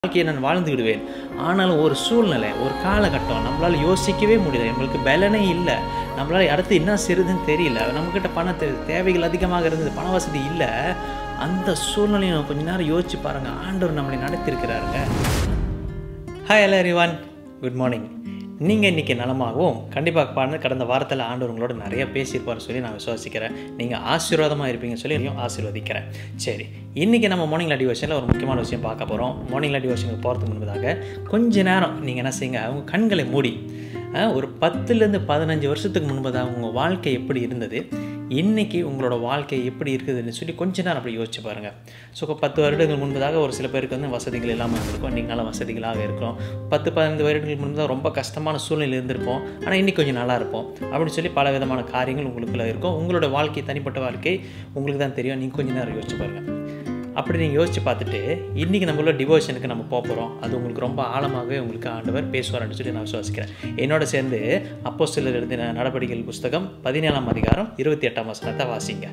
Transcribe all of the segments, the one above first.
வாழ்க்கையை நான் வாழ்ந்து விடுவேன். ஆனாலும் ஒரு சூழ்நிலை, ஒரு காலகட்டம் நம்மளால் யோசிக்கவே முடியல. நம்மளுக்கு பலனே இல்லை. நம்மளால் அடுத்து என்ன செய்யுதுன்னு தெரியல. நம்மக்கிட்ட தேவைகள் அதிகமாக இருந்தது, பண வசதி இல்லை. அந்த சூழ்நிலையை நம்ம கொஞ்ச நேரம் யோசிச்சு பாருங்கள். ஆண்டவர் நம்மளை நடத்திருக்கிறாருங்க. Hi hello everyone, good morning. நீங்கள் இன்றைக்கி நலமாகவும் கண்டிப்பாக கடந்த வாரத்தில் ஆண்டவர் உங்களோட நிறைய பேசியிருப்பார்னு சொல்லி நான் விசுவாசிக்கிறேன். நீங்கள் ஆசீர்வாதமாக இருப்பீங்கன்னு சொல்லி ஆசீர்வதிக்கிறேன். சரி, இன்றைக்கி நம்ம மார்னிங் லைட் டிவோஷனில் ஒரு முக்கியமான விஷயம் பார்க்க போகிறோம். மார்னிங் லைட் டிவோஷனுக்கு போகிறதுக்கு முன்பதாக கொஞ்ச நேரம் நீங்கள் என்ன செய்யுங்க, அவங்க கண்களை மூடி ஒரு 10லேருந்து 15 வருஷத்துக்கு முன்பதாக உங்கள் வாழ்க்கை எப்படி இருந்தது, இன்றைக்கி உங்களோட வாழ்க்கை எப்படி இருக்குதுன்னு சொல்லி கொஞ்ச நேரம் அப்படி யோசிச்சு பாருங்கள். ஸோ 10 வருடங்கள் முன்பதாக ஒரு சில பேருக்கு வந்து வசதிகள் இல்லாமல் இருந்திருக்கும், இன்றைக்கி நல்ல வசதிகளாக இருக்கும். 10-15 வருடங்கள் முன்பதாக ரொம்ப கஷ்டமான சூழ்நிலை இருந்திருப்போம், ஆனால் இன்றைக்கி கொஞ்சம் நல்லா இருப்போம் அப்படின்னு சொல்லி பல விதமான காரியங்கள் உங்களுக்குள்ளே இருக்கும். உங்களோட வாழ்க்கை, தனிப்பட்ட வாழ்க்கை உங்களுக்கு தான் தெரியும். நீங்கள் கொஞ்ச நேரம் யோசிச்சு பாருங்கள். அப்படி நீங்கள் யோசித்து பார்த்துட்டு இன்றைக்கி நம்மளோட டிவோஷனுக்கு நம்ம போகிறோம். அது உங்களுக்கு ரொம்ப ஆழமாகவே உங்களுக்கு ஆண்டவர் பேசுவார்னு சொல்லி நான் விசுவாசிக்கிறேன். என்னோட சேர்ந்து அப்போஸ்தலர் எழுதின நடவடிக்கைகள் புஸ்தகம் 17ஆம் அதிகாரம் 28ஆம் வசனத்தை வாசிங்க.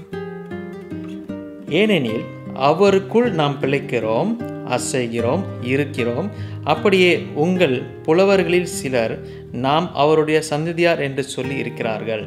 ஏனெனில் அவருக்குள் நாம் பிழைக்கிறோம், அசைகிறோம், இருக்கிறோம். அப்படியே உங்கள் புலவர்களில் சிலர் நாம் அவருடைய சந்ததியார் என்று சொல்லி இருக்கிறார்கள்.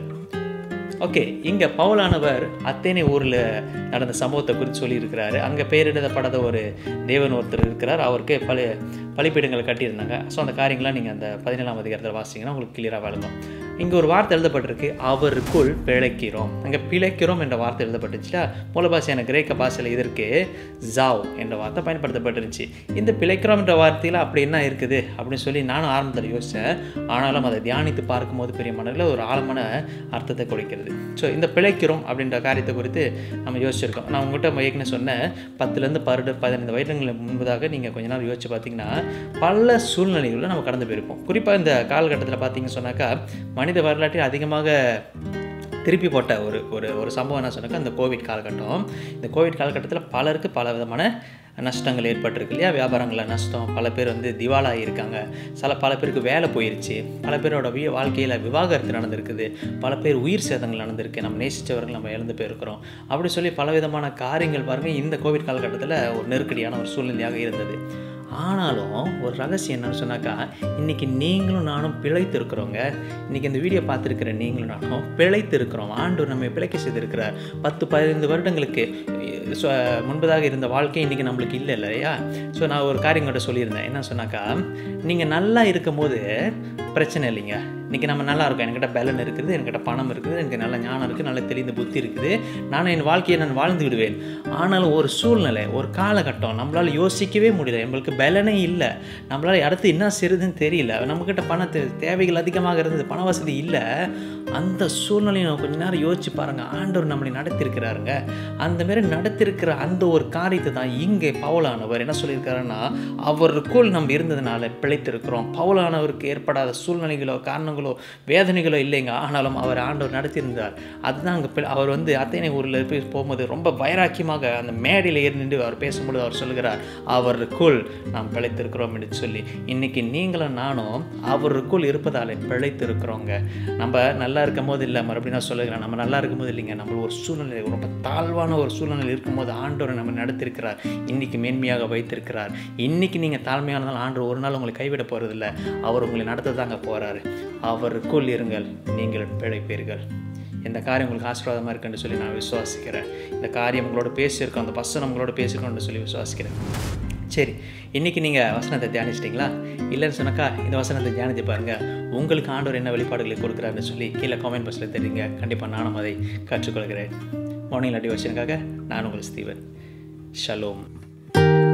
ஓகே, இங்கே பவுலானவர் அத்தேனே ஊரில் நடந்த சம்பவத்தை குறித்து சொல்லியிருக்கிறாரு. அங்கே பெயரிடப்படாத ஒரு தேவன் ஒருத்தர் இருக்கிறார். அவருக்கு பலிப்பீடங்கள் கட்டியிருந்தாங்க. ஸோ அந்த காரியங்களாம் நீங்கள் அந்த 17ஆம் அதிகாரத்தில் வாசிங்கன்னா உங்களுக்கு கிளியராக விளங்கும். இங்கே ஒரு வார்த்தை எழுதப்பட்டிருக்கு, அவருக்குள் பிழைக்கிறோம். அங்கே பிழைக்கிறோம் என்ற வார்த்தை எழுதப்பட்டுச்சுல. மூல பாஷையான கிரேக்க பாஷையில் இதற்கு ஜாவ் என்ற வார்த்தை பயன்படுத்தப்பட்டிருந்துச்சு. இந்த பிழைக்கிறோம் என்ற வார்த்தையில் அப்படி என்ன இருக்குது அப்படின்னு சொல்லி நானும் ஆரம்பத்தில் யோசித்தேன். ஆனாலும் அதை தியானித்து பார்க்கும்போது பெரிய மனதில் ஒரு ஆழமான அர்த்தத்தை கொடுக்கிறது. ஸோ இந்த பிழைக்கிறோம் அப்படின்ற காரியத்தை குறித்து நம்ம யோசிச்சிருக்கோம். நான் உங்கள்கிட்ட ஏற்கனவே சொன்னேன், 10லேருந்து 15 வருடங்களுக்கு முன்பதாக நீங்கள் கொஞ்ச நேரம் யோசிச்சு பார்த்தீங்கன்னா பல சூழ்நிலைகளில் நம்ம கடந்து போயிருப்போம். குறிப்பாக இந்த காலகட்டத்தில் பார்த்தீங்கன்னு சொன்னாக்கா மனித வரலாற்றில் அதிகமாக திருப்பி போட்ட ஒரு சம்பவம் என்ன சொன்னாக்கா இந்த கோவிட் காலகட்டம். இந்த கோவிட் காலகட்டத்தில் பலருக்கு பல விதமான நஷ்டங்கள் ஏற்பட்டிருக்கு இல்லையா. வியாபாரங்களில் நஷ்டம், பல பேர் வந்து திவாலாகி இருக்காங்க, பல பேருக்கு வேலை போயிடுச்சு, பல பேரோட வாழ்க்கையில் விவாகரத்து நடந்திருக்குது, பல பேர் உயிர் சேதங்கள் நடந்திருக்கு, நம்ம நேசித்தவர்கள் நம்ம இழந்து போயிருக்கிறோம். அப்படி சொல்லி பல விதமான காரியங்கள் பாருங்கள் இந்த கோவிட் காலகட்டத்தில் ஒரு நெருக்கடியான ஒரு சூழ்நிலையாக இருந்தது. ஆனாலும் ஒரு ரகசியம் என்னன்னு சொன்னாக்கா, இன்றைக்கி நீங்களும் நானும் பிழைத்து இருக்கிறோங்க. இன்றைக்கி இந்த வீடியோ பார்த்துருக்கிற நீங்களும் நானும் பிழைத்து இருக்கிறோம். ஆண்டவர் நம்ம பிழைக்க செய்திருக்கிறார். 10-15 வருடங்களுக்கு முன்பதாக இருந்த வாழ்க்கை இன்றைக்கி நம்மளுக்கு இல்லை இல்லையா. ஸோ நான் ஒரு காரியம் கிட்ட சொல்லியிருந்தேன். என்ன சொன்னாக்கா, நீங்கள் நல்லா இருக்கும் போது பிரச்சனை இல்லைங்க. இன்றைக்கி நம்ம நல்லா இருக்கோம், என்கிட்ட பலன் இருக்குது, என்கிட்ட பணம் இருக்குது, எனக்கு நல்ல ஞானம் இருக்குது, நல்ல தெளிந்த புத்தி இருக்குது, நான் என் வாழ்க்கையை நான் வாழ்ந்து விடுவேன். ஆனாலும் ஒரு சூழ்நிலை, ஒரு காலகட்டம் நம்மளால் யோசிக்கவே முடியல. நம்மளுக்கு பலனே இல்லை. நம்மளால் அடுத்து என்ன செய்யுதுன்னு தெரியல. நம்மக்கிட்ட தேவைகள் அதிகமாக இருந்தது, பண வசதி இல்லை. அந்த சூழ்நிலையை நம்ம கொஞ்ச நேரம் யோசிச்சு பாருங்கள். ஆண்டவர் நம்மளை நடத்திருக்கிறாருங்க. அந்த மாரி நடத்திருக்கிற அந்த ஒரு காரியத்தை தான் இங்கே பவுலானவர் என்ன சொல்லியிருக்காருன்னா, அவருக்குள் நம்ம இருந்ததுனால பிழைத்திருக்கிறோம். பவுலானவருக்கு ஏற்படாத சூழ்நிலைகளோ காரணங்களோ வேதனைகளோ இல்லைங்க. ஆனாலும் அவர் ஆண்டவர் நடத்தியிருந்தார். அதுதான் அங்கே அவர் வந்து அத்தேனே ஊரில் போகும்போது ரொம்ப வைராக்கியமாக அந்த மேடையில் ஏறி நின்று அவர் பேசும்போது அவர் சொல்லுகிறார், அவருக்குள் நாம் பிழைத்திருக்கிறோம் என்று சொல்லி. இன்றைக்கி நீங்களும் நானும் அவருக்குள் இருப்பதால் பிழைத்திருக்கிறோங்க. நம்ம நல்லா இருக்கும் போது இல்லை, மறுபடியும் நான் சொல்லுகிறேன், நம்ம நல்லா இருக்கும் போது இல்லைங்க. நம்ம ஒரு சூழ்நிலை, ரொம்ப தாழ்வான ஒரு சூழ்நிலை இருக்கும்போது ஆண்டவர் நம்ம நடத்திருக்கிறார், இன்றைக்கி மேன்மையாக வைத்திருக்கிறார். இன்றைக்கி நீங்கள் தாழ்மையானதால் ஆண்டவர் ஒரு நாள் உங்களை கைவிட போகிறதில்ல. அவர் உங்களை நடத்த தாங்க போகிறாரு. அவருக்குள் இருங்கள், நீங்கள் பிழைப்பீர்கள். இந்த காரியம் உங்களுக்கு ஆசீர்வாதமாக இருக்குன்னு சொல்லி நான் விசுவாசிக்கிறேன். இந்த காரியம் உங்களோட பேசியிருக்கோம், அந்த வசனம் உங்களோட பேசியிருக்கோன்னு சொல்லி விசுவாசிக்கிறேன். சரி, இன்றைக்கி நீங்கள் வசனத்தை தியானிச்சிட்டிங்களா? இல்லைன்னு சொன்னாக்கா இந்த வசனத்தை தியானித்து பாருங்கள். உங்களுக்கு ஆண்டவர் என்ன வெளிப்பாடுகளை கொடுக்குறாருன்னு சொல்லி கீழே காமெண்ட் பாக்ஸில் தெரியுங்க. கண்டிப்பாக நானும் அதை கற்றுக்கொள்கிறேன். மார்னிங் லைட் டிவோஷனுக்காக நான் உங்கள் ஸ்டீவன். ஷலோம்.